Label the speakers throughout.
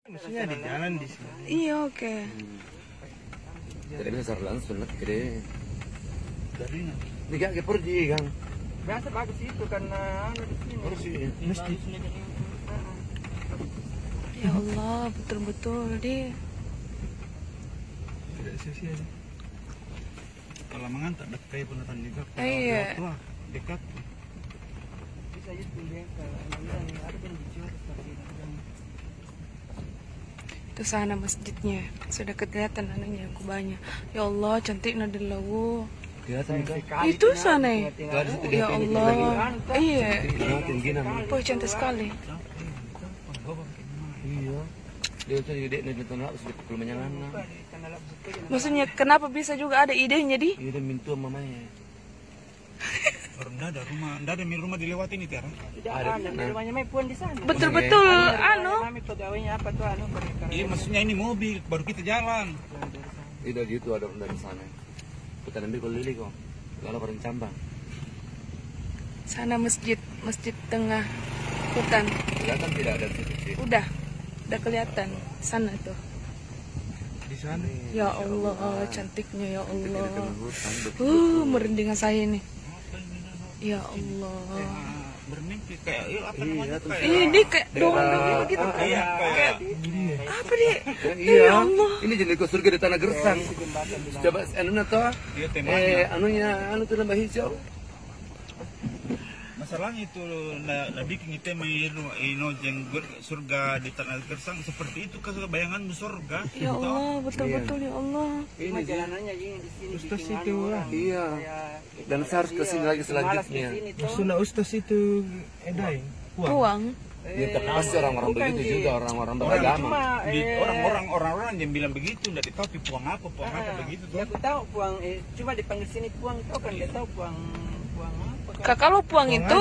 Speaker 1: Maksudnya di jalan di sini.
Speaker 2: Iya, oke.
Speaker 3: Jadi bisa langsung nak kira.
Speaker 1: Dari
Speaker 3: Ini gak pergi kan?
Speaker 4: Biasa bagus itu karena di sini.
Speaker 3: Pergi.
Speaker 1: mesti
Speaker 2: Ya Allah, betul-betul di.
Speaker 1: tidak sia-sia. Kalau mengantar dekat peneran juga.
Speaker 2: Iya.
Speaker 1: Dekat.
Speaker 4: Bisa itu ya kalau ada yang dijual seperti itu.
Speaker 2: Itu sana masjidnya. Sudah kelihatan anunya kubahnya. Ya Allah, cantik nadilawu.
Speaker 3: Kelihatan kan?
Speaker 2: Itu sana. Ya Allah. Iya.
Speaker 3: Tinggi namanya.
Speaker 2: Oh, cantik sekali.
Speaker 3: Iya. Dia tuh ide nih nonton sudah pukul menyangan.
Speaker 2: Maksudnya kenapa bisa juga ada idenya di?
Speaker 3: Iya dia mintu mamanya.
Speaker 1: Orang ada rumah, ada rumah dilewati ini Tiara.
Speaker 4: Tidak ada rumahnya Mai Puan di sana.
Speaker 2: Betul-betul anu.
Speaker 4: Kami pegawainya apa tuh anu
Speaker 1: Iya maksudnya ini mobil baru kita jalan.
Speaker 3: Tidak gitu ada orang dari sana. Kita ambil kalau lili kok. Kalau orang cambang.
Speaker 2: Sana masjid tengah hutan.
Speaker 3: Kelihatan tidak ada situ.
Speaker 2: Udah kelihatan sana tuh.
Speaker 1: Di sana.
Speaker 2: Ya Allah, cantiknya ya Allah.
Speaker 3: Hutan.
Speaker 2: Merinding saya ini. Ya Allah.
Speaker 1: Bermimpi kayak apa namanya? Kayak
Speaker 2: Ini kayak dongeng gitu.
Speaker 1: Iya, kayak
Speaker 2: Apa dia?
Speaker 3: Iya.
Speaker 2: Ya Allah.
Speaker 3: Ini jenis surga di tanah gersang. Coba anunya toh.
Speaker 1: dia temanya.
Speaker 3: Anu tuh lembah hijau.
Speaker 1: Masalahnya itu na bikin kita ino jeng surga di tanah gersang seperti itu bayanganmu surga.
Speaker 2: Ya Allah, betul-betul ya Allah.
Speaker 4: Cuma jalanannya ini di sini.
Speaker 1: Ustaz
Speaker 4: bikin
Speaker 1: itu
Speaker 4: anu,
Speaker 1: lah.
Speaker 3: Iya. Dan saya harus kesini lagi selanjutnya.
Speaker 1: Maksudnya Ustaz itu edai.
Speaker 2: Puang.
Speaker 3: Ya, tapi pasti orang-orang begitu juga, orang-orang beragama.
Speaker 1: Orang-orang yang bilang begitu, tidak ditahu puang apa begitu tuh.
Speaker 4: Ya aku tahu puang cuma dipanggil sini puang tahu kan dia tahu puang apa.
Speaker 2: Kalau puang itu,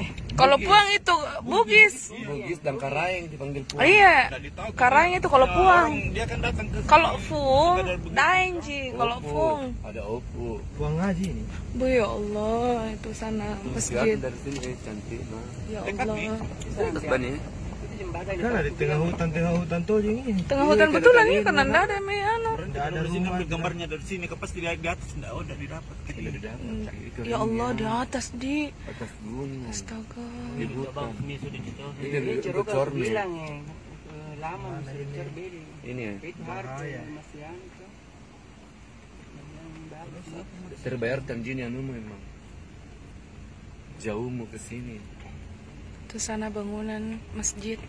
Speaker 2: Bugis.
Speaker 3: Bugis dan Karaeng dipanggil puang.
Speaker 2: Iya. Karaeng itu kalau puang.
Speaker 1: Dia kan datang ke
Speaker 2: Kalau Fung, Daeng Ji. Kalau Fung,
Speaker 3: Ada Opu.
Speaker 1: puang ngaji ini.
Speaker 2: Bu ya Allah, itu sana masjid.
Speaker 3: Dari sini cantik nah.
Speaker 2: Ya Allah.
Speaker 3: Dekat bani.
Speaker 4: Itu jembatan
Speaker 1: Kan ada di tengah hutan tuh ini.
Speaker 2: Tengah hutan betulan ini karena ndak ada yang anu.
Speaker 1: Dari sini ambil gambarnya dari sini ke pas di atas enggak udah didapat.
Speaker 3: Tidak didapat.
Speaker 2: Ya Allah, di atas di.
Speaker 3: Atas gunung.
Speaker 2: Astaga.
Speaker 3: Di hutan.
Speaker 4: ini
Speaker 3: Ini
Speaker 4: ceruk
Speaker 3: bocor
Speaker 4: aku
Speaker 3: nih.
Speaker 4: bilang ya lama masih bocor beli.
Speaker 3: Ini ya.
Speaker 4: Itu harga masih anu tuh.
Speaker 3: Terbayarkan jin anu memang. Jauh mau ke sini.
Speaker 2: Itu sana bangunan masjid.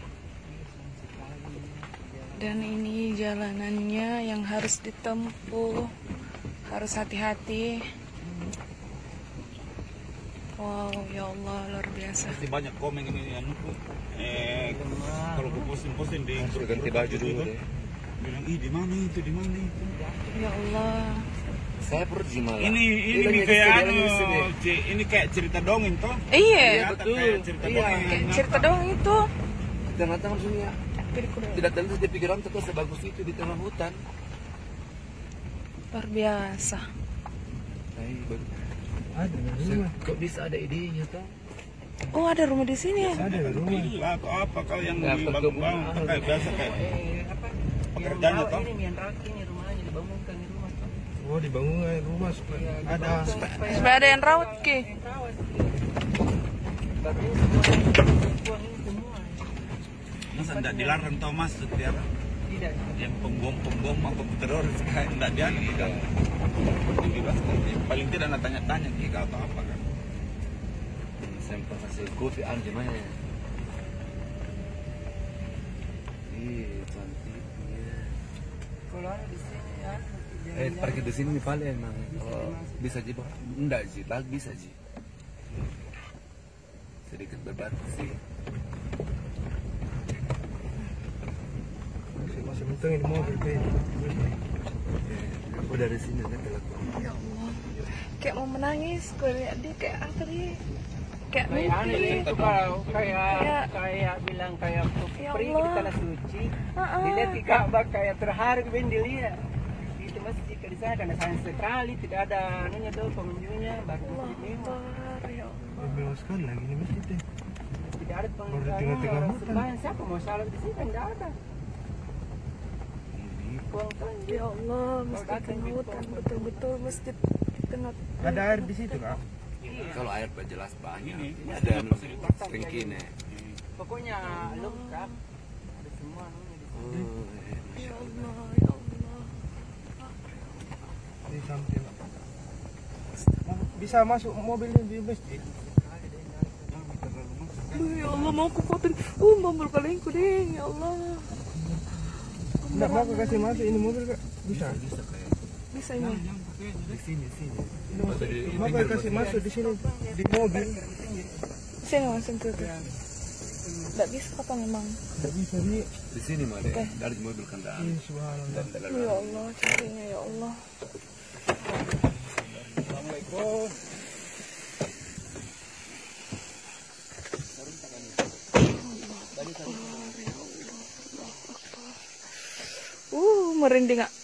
Speaker 2: Dan ini jalanannya yang harus ditempuh. Harus hati-hati. Wow, ya Allah, luar biasa.
Speaker 1: Pasti banyak komen ini anu kalau gue posting di
Speaker 3: Suruh ganti baju dulu deh.
Speaker 1: bilang di mana itu
Speaker 2: Ya Allah.
Speaker 3: Saya pergi malah.
Speaker 1: ini kayak anu ini kayak cerita dongeng toh.
Speaker 2: Iya,
Speaker 3: betul.
Speaker 1: Kayak cerita
Speaker 3: Iya.
Speaker 1: dongeng
Speaker 2: kayak cerita doang itu.
Speaker 3: Tengah-tengah maksudnya. Tidak terlintas di pikiran tuh sebagus itu di tengah hutan.
Speaker 2: Luar biasa.
Speaker 1: Ada rumah.
Speaker 3: Kok bisa ada idenya toh?
Speaker 2: Oh, ada rumah di sini ya?
Speaker 1: Ada rumah. Atau apa kalau yang
Speaker 3: Nggak,
Speaker 1: dibangun kayak biasa kayak pekerjaannya toh.
Speaker 4: Ini yang rawat ini rumahnya dibangunkan di rumah tuh.
Speaker 1: Oh dibangun rumah supaya ada.
Speaker 2: Supaya ada yang rawat ki.
Speaker 4: Rawat. Bagus puang ini semua.
Speaker 1: Masa tidak dilarang toh mas Tiara?
Speaker 4: Tidak.
Speaker 1: Yang pembom apa teroris kayak tidak dianu kan? Dibebaskan. Paling tidak nak tanya-tanya kita atau apa kan?
Speaker 3: Sampel hasil kopi anjir mana ya? Ih, cantiknya.
Speaker 4: Kalau ada di sini ya.
Speaker 3: Parkir di sini paling emang. Oh, bisa sih, Pak? Enggak sih, lagi bisa sih. Sedikit berbatu sih.
Speaker 1: Masih penting ini mobil
Speaker 3: Oh dari sini kan telepon.
Speaker 2: Ya Allah. Kayak mau menangis, gue lihat dia kayak apa dia? Kayak
Speaker 4: Kayak aneh
Speaker 2: mimpi.
Speaker 4: itu kalau kayak bilang kayak
Speaker 2: Ya
Speaker 4: pergi
Speaker 2: Allah.
Speaker 4: di tanah suci.
Speaker 2: Ha-ha.
Speaker 4: Dilihat di Ka'bah kayak terharu ben dilihat. Itu masjid di sana karena sayang sekali tidak ada anunya tuh pengunjungnya baru
Speaker 2: Allah
Speaker 4: masjid mewah.
Speaker 2: Akbar, ya Allah.
Speaker 1: Mewah sekali lagi ini masjid deh.
Speaker 4: Tidak ada
Speaker 1: Baru di tengah-tengah
Speaker 4: pengunjung
Speaker 1: hutan.
Speaker 4: sembahyang siapa mau salat di sini kan tidak ada.
Speaker 2: Ya Allah, masjid tengah hutan, betul-betul masjid di tengah.
Speaker 4: Ada air di situ, Kak?
Speaker 3: Kalau air jelas banyak. Ada ringkin ya.
Speaker 4: Pokoknya lengkap. Ada semua namanya di sini.
Speaker 3: Oh,
Speaker 2: Ya Allah, ya Allah.
Speaker 4: Di samping. Bisa masuk mobil di masjid.
Speaker 2: Ya Allah, mau aku foto. Mobil kalengku deh, ya Allah.
Speaker 4: Enggak mau kasih masuk ini mobil, Kak? Bisa.
Speaker 2: Bisa ini.
Speaker 3: di sini.
Speaker 4: Mau kasih masuk di sini di mobil.
Speaker 2: Bisa nggak langsung tuh? Nggak bisa apa memang?
Speaker 4: Enggak bisa di.
Speaker 3: Di sini mah deh. Dari mobil kendaraan.
Speaker 4: Subhanallah.
Speaker 2: Ya Allah, cantiknya ya Allah.
Speaker 4: Assalamualaikum.
Speaker 2: Merinding nggak?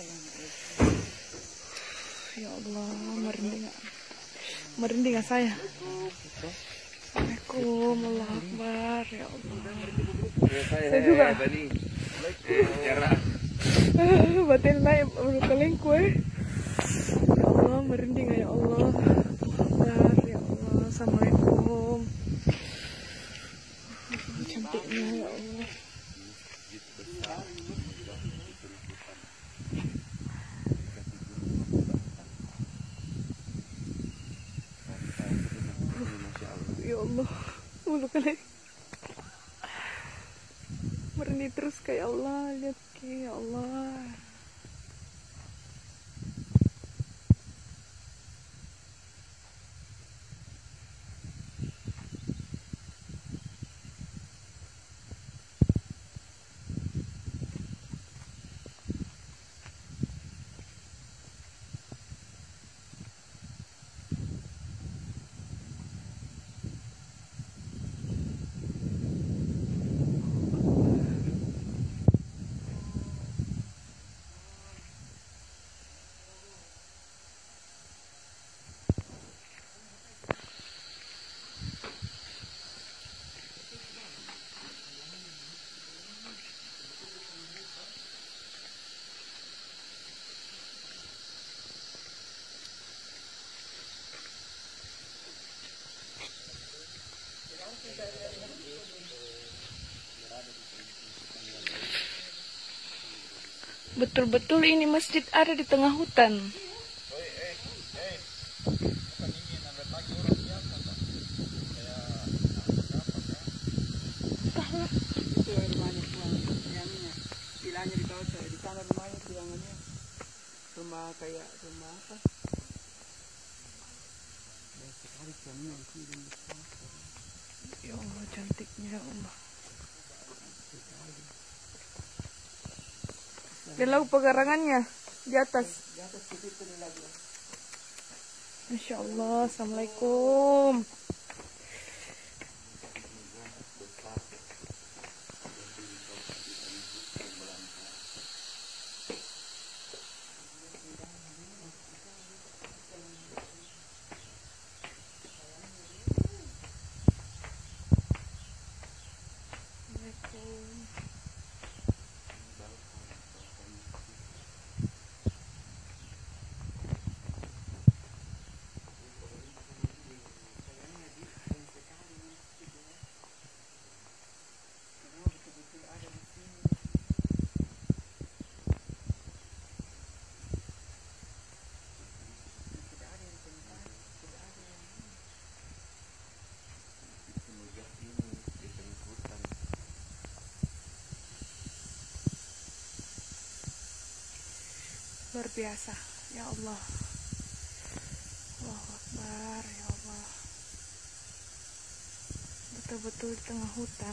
Speaker 2: Ya Allah, merinding nggak? Merinding nggak saya? Assalamualaikum, Allah Akbar, ya Allah. Saya juga. Batin naik baru kalengku Ya Allah, merinding ya Allah. Akbar, ya Allah. Assalamualaikum. Cantiknya ya Allah. Ya Allah, mulu kali merinding terus kayak Allah, lihat ke ya Allah. Betul-betul ini masjid ada di tengah hutan.
Speaker 4: Itu rumahnya tuangnya. Pilahnya di bawah, di tanah rumahnya tuangannya. Rumah kayak rumah apa? Sekali suaminya di sini.
Speaker 2: Ya Allah, cantiknya ya Allah. Dan lagu pegarangannya di atas.
Speaker 4: Di atas situ nih lagi.
Speaker 2: Masya Allah, Assalamualaikum. Luar biasa, ya Allah. Allahu Akbar, ya Allah. Betul-betul di tengah hutan.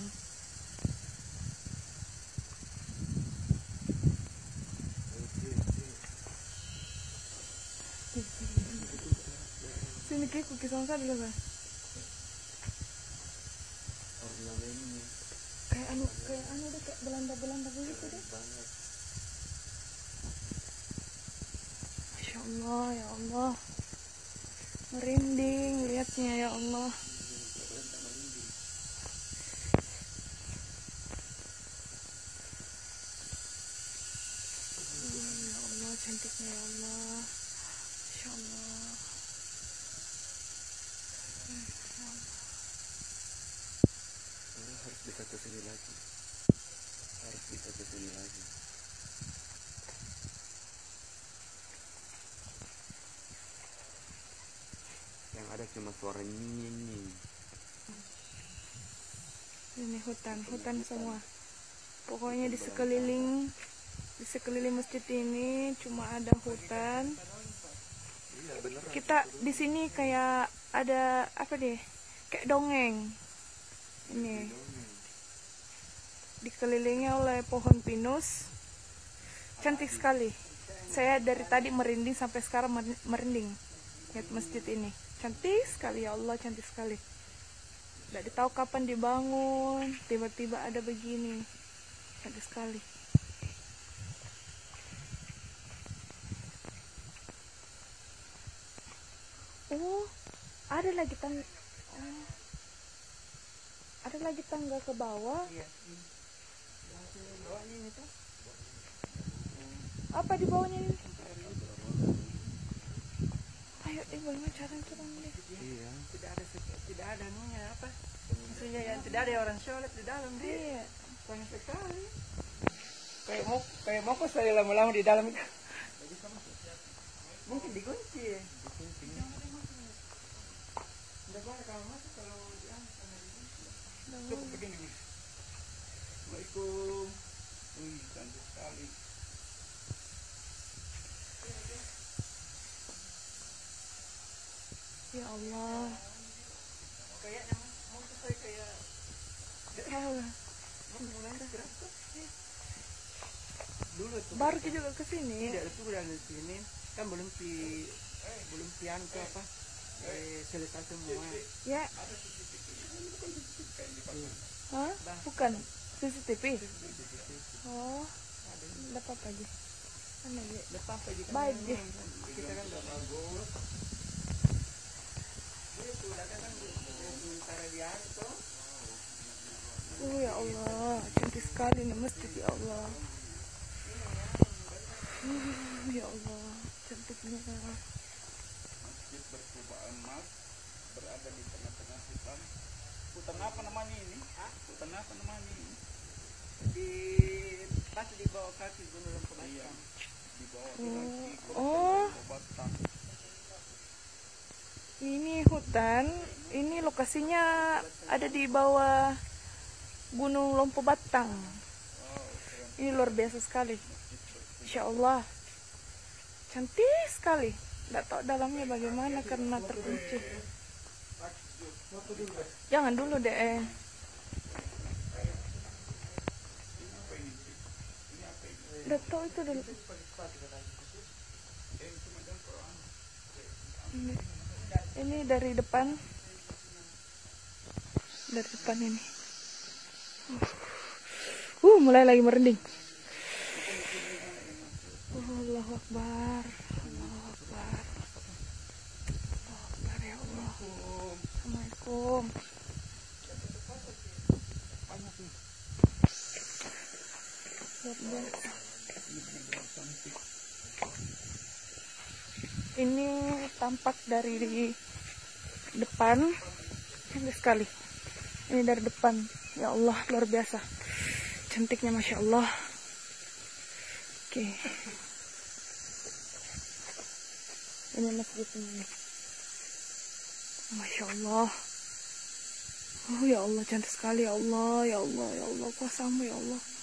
Speaker 2: Sini kayak kuki sama dulu kan? Kayak anu deh, kayak Belanda begitu deh. Masya Allah, ya Allah. Merinding lihatnya, ya Allah. cantiknya ya Allah. Masya Allah.
Speaker 3: Harus bisa ke sini lagi. Harus bisa ke sini lagi. Yang ada cuma suara nyinying.
Speaker 2: Ini hutan semua. Pokoknya di sekeliling masjid ini cuma ada hutan. Kita di sini kayak ada apa deh? Kayak dongeng. Ini dikelilingi oleh pohon pinus. Cantik sekali. Saya dari tadi merinding sampai sekarang merinding. Lihat masjid ini. Cantik sekali ya Allah, cantik sekali. Tidak tahu kapan dibangun, tiba-tiba ada begini. Cantik sekali. Oh, ada lagi tangga. Oh, ada lagi tangga ke bawah. Apa di bawahnya ini? Ayo, bagaimana cara turun deh?
Speaker 3: Iya.
Speaker 4: Tidak ada nunya apa? Maksudnya yang tidak ada orang sholat di dalam dia. Sayang sekali. Kayak mau kok saya lama-lama di dalam itu. Mungkin dikunci. Tidak boleh kalau masuk kalau diangkat. Cukup begini. Assalamualaikum. Cantik sekali.
Speaker 2: Ya Allah.
Speaker 4: Kayaknya mau saya kayak mulai berapa? Dulu tuh.
Speaker 2: Baru juga ke sini.
Speaker 4: Tidak, itu udah di sini kan belum pian ke apa? Selesai semua.
Speaker 2: Ya. Hah? Bukan CCTV. Oh. Ada apa aja? Mana ya?
Speaker 4: Lepas aja kan.
Speaker 2: Baik deh.
Speaker 4: Kita kan udah bagus. Itu udah kan sementara di hari tuh.
Speaker 2: Ya Allah, cantik sekali nih masjid ya Allah. Ya Allah, cantiknya.
Speaker 1: Masjid berkubah emas berada di tengah-tengah hutan. Hutan apa namanya ini? Hutan apa namanya ini?
Speaker 4: Pas di bawah kaki Gunung Lempeng.
Speaker 1: Iya. Di bawah
Speaker 2: Oh,
Speaker 1: Batang.
Speaker 2: ini hutan. Ini lokasinya ada di bawah Gunung Lompo Batang. Ini luar biasa sekali. Insya Allah, cantik sekali. Tidak tahu dalamnya bagaimana karena terkunci. Jangan dulu deh. Tidak tahu itu dulu. Ini dari depan. Dari depan ini. Mulai lagi merinding. Allahu Akbar. Allahu Akbar. Allahu Akbar ya Allah. Assalamualaikum. Luar biasa. Ini tampak dari depan. Cantik sekali. Ini dari depan. Ya Allah, luar biasa. Cantiknya Masya Allah. Oke. Ini masjid ini. Masya Allah. Oh ya Allah, cantik sekali ya Allah. Ya Allah, ya Allah, kuasamu ya Allah.